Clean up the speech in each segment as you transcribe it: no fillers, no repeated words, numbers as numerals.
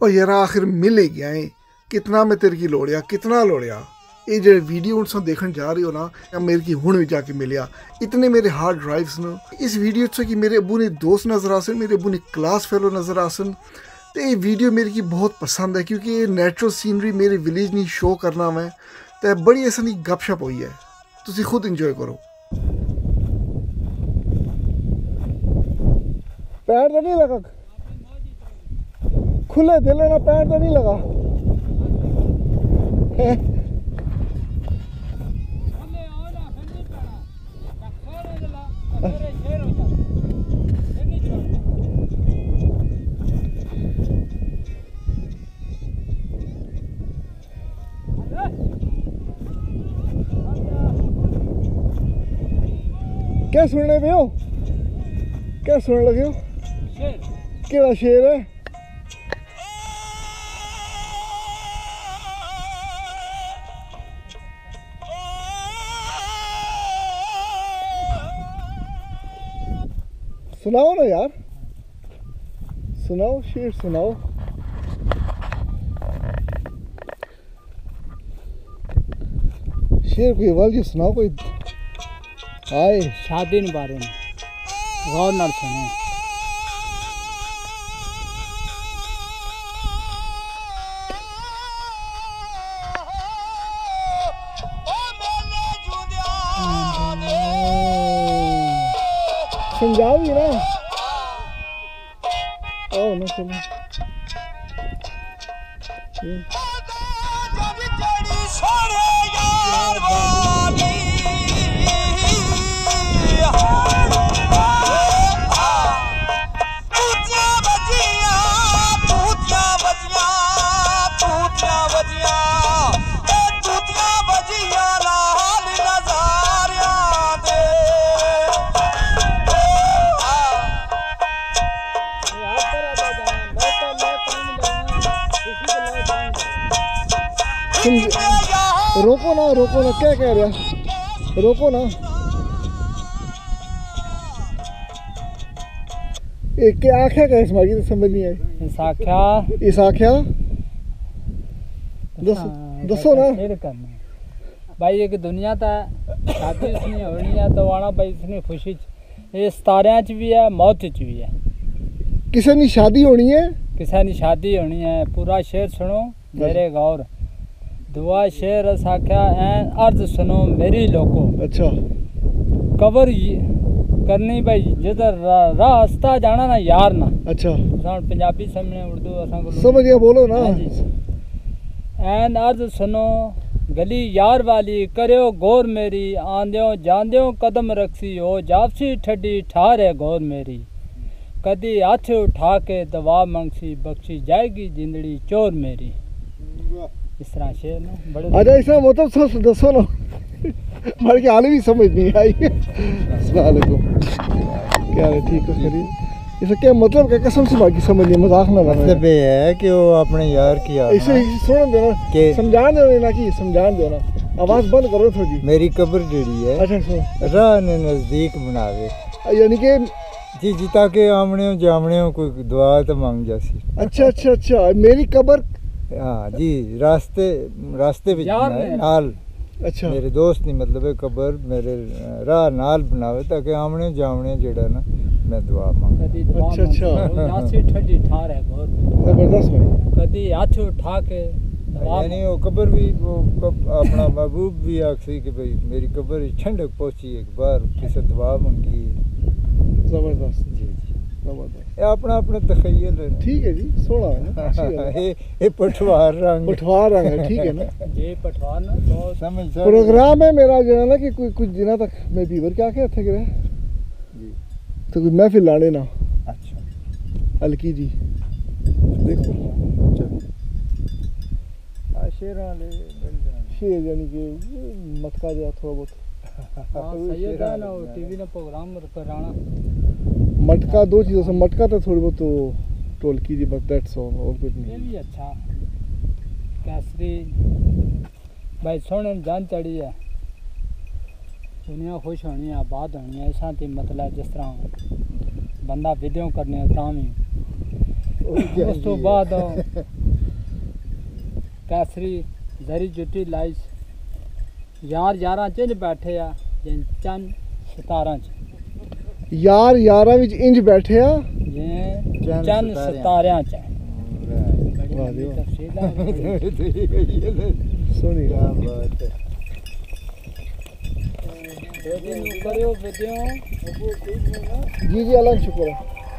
और यार आखिर मिल ही गया है। कितना मैं तेरे की लोड़िया, कितना लोड़िया। ये जो वीडियो उनसे देखने जा रही हो ना, मेरे की हुण भी जाके मिलिया। इतने मेरे हार्ड ड्राइव्स न इस वीडियो से कि मेरे अबू ने दोस्त नज़र आसन, मेरे अबू ने क्लास फेलो नज़र आसन। तो ये वीडियो मेरे की बहुत पसंद है क्योंकि ये नेचुरल सीनरी मेरे विलेज नहीं शो करना मैं तो बड़ी ऐसा नहीं गपशप हुई है। तुसी खुद इंजॉय करो। पैर तो नहीं लगा, खुले दिल ना, पैर तो नहीं लगा। क्या सुनने पे हो, क्या सुनने लगे हो? शेर। केड़ा शेर है? सुनाओ ना यार, सुनाओ शेर सुनाओ। शेर कोई वाली सुनाओ कोई। आए शादी के बारे में गौर नाल सुने। समझाओ भी ना। ओ ना सुनो। रोको ना, रोको ना, क्या कह रहा, रोको ना। एक क्या आख्या का इसमें की तो समझ नहीं आई। इसाख्या दसो ना भाई। एक दुनिया ता शादी इसने होनी है तो वाना भाई इसने खुशी ये सितारियां च भी है, मौत च भी है। किसे नी शादी होनी है, किसे नी शादी होनी है। पूरा शेर सुनो मेरे गौर। दुआ शेर साख्या एन अर्ज सुनो मेरी लोगों। अच्छा। कबर करनी भाई जिधर रास्ता जाना ना यार ना। अच्छा। पंजाबी समझने उर्दू असा को समझ गया, बोलो ना। एन अर्ज सुनो गली यार वाली करो गौर मेरी। आंद्यो जांद्यो कदम रखसी हो जापसी ठडी ठारे गौर मेरी। कदी हाथ उठा के दवा मंगसी बख्शी जाएगी जिंदड़ी चोर मेरी। इस तरह शेर ना बड़े। अच्छा इसका मतलब दसो ना। हमारे की हाल भी समझ नहीं आई। अस्सलाम वालेकुम, क्या है? ठीक है खैरियत। इसका क्या मतलब, क्या कसम से बाकी समझ नहीं, मजाक ना बना। मतलब ये है कि वो अपने यार की इसे सुन देना कि समझान दो ना, कि समझान दो ना। आवाज बंद करो थोड़ी। मेरी कब्र जेड़ी है अच्छा सुन राह ने नजदीक बनावे, यानी कि जी जी ताकि आमने जामने कोई दुआ तो मांग जासी। अच्छा अच्छा अच्छा, मेरी कब्र। हाँ जी, रास्ते भी नाल। अच्छा। मेरे दोस्त नहीं मतलब है कब्र मेरे राह नाल बनावे ताकि आमने जामने जेड़ा ना मैं दुआ मांग। अच्छा अच्छा, ठंडी ठार है बहुत जबरदस्त भाई। कदी हाथ उठा के यानी वो कब्र भी वो अपना महबूब भी आखसी कि भाई मेरी कब्र ठंडक पहुंची एक बार किसी दुआ मांगी। जबरदस्त जी जी, जबरदस्त। ये अपना अपना तखय्युल है। ठीक है जी, सोना है ना। ये पठवार रंग है, ठीक है ना। ये पठवार ना बहुत समझ प्रोग्राम है मेरा जो है ना कि कुछ दिनों तक मैं बीवर क्या क्या थे जी, तो कुछ महफिल लाने ना। अच्छा हल्की जी देखो शेर यानी कि मटका जो थोड़ा बहुत। सही है ना, टीवी ने प्रोग्राम कराना। मटका दो चीज़ों से, मटका तो थोड़ी बहुत तो ढोलकी जी, बस दैट्स ऑल, और कुछ नहीं। ये भी अच्छा केसरी भाई सोने जान चढ़ी है। दुनिया खुश होनी है, आबाद होनी है। ऐसा मतलब जिस तरह बंदा वीडियो करने तां भी उस तो बाद कैसरी दरी जुटी लाइस यार 11 च बैठे आ चन 17 च यार 11 ਵਿੱਚ ਇੰਜ ਬੈਠੇ ਆ चन 17 च ਸੋਹਣੀ क्या बात है करियो वीडियो जी जी अल्लाह का शुक्र है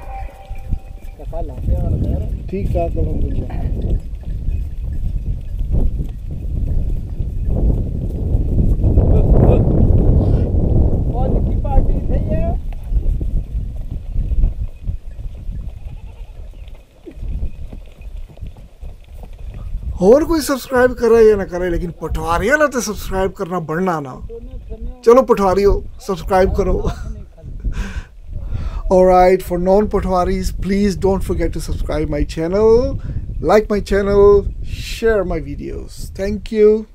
ठीक ठाक अल्हम्दुलिल्लाह की पार्टी थी है और कोई सब्सक्राइब करे या ना करे लेकिन पटवारिया ना तो सब्सक्राइब करना बढ़ना ना चलो पटवारियों सब्सक्राइब करो alright for non-Patwaris please don't forget to subscribe my channel like my channel share my videos thank you